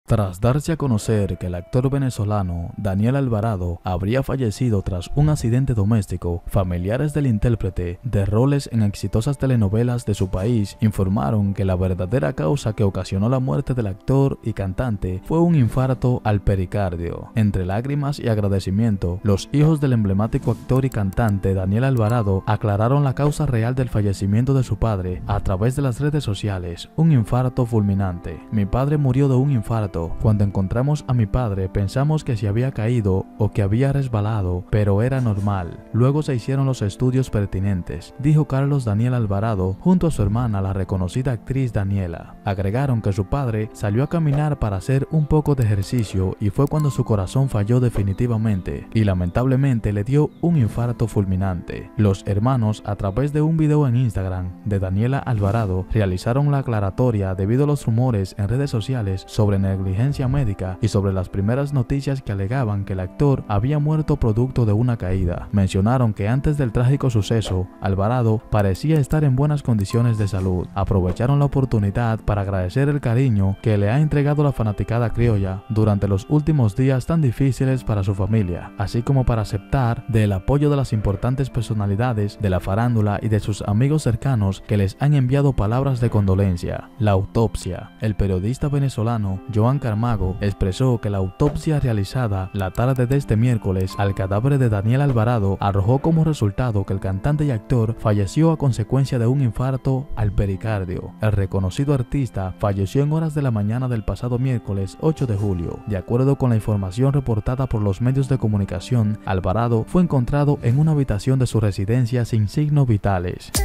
Tras darse a conocer que el actor venezolano Daniel Alvarado habría fallecido tras un accidente doméstico, familiares del intérprete de roles en exitosas telenovelas de su país informaron que la verdadera causa que ocasionó la muerte del actor y cantante fue un infarto al pericardio. Entre lágrimas y agradecimiento, los hijos del emblemático actor y cantante Daniel Alvarado aclararon la causa real del fallecimiento de su padre a través de las redes sociales: un infarto fulminante. Mi padre murió de un infarto. Cuando encontramos a mi padre pensamos que se había caído o que había resbalado, pero era normal. Luego se hicieron los estudios pertinentes, dijo Carlos Daniel Alvarado junto a su hermana, la reconocida actriz Daniela. Agregaron que su padre salió a caminar para hacer un poco de ejercicio y fue cuando su corazón falló definitivamente y lamentablemente le dio un infarto fulminante. Los hermanos, a través de un video en Instagram de Daniela Alvarado, realizaron la aclaratoria debido a los rumores en redes sociales sobre negligencia médica y sobre las primeras noticias que alegaban que el actor había muerto producto de una caída. Mencionaron que antes del trágico suceso, Alvarado parecía estar en buenas condiciones de salud. Aprovecharon la oportunidad para agradecer el cariño que le ha entregado la fanaticada criolla durante los últimos días tan difíciles para su familia, así como para aceptar del apoyo de las importantes personalidades de la farándula y de sus amigos cercanos que les han enviado palabras de condolencia. La autopsia. El periodista venezolano Joan Camargo expresó que la autopsia realizada la tarde de este miércoles al cadáver de Daniel Alvarado arrojó como resultado que el cantante y actor falleció a consecuencia de un infarto al pericardio. El reconocido artista falleció en horas de la mañana del pasado miércoles 8 de julio. De acuerdo con la información reportada por los medios de comunicación, Alvarado fue encontrado en una habitación de su residencia sin signos vitales.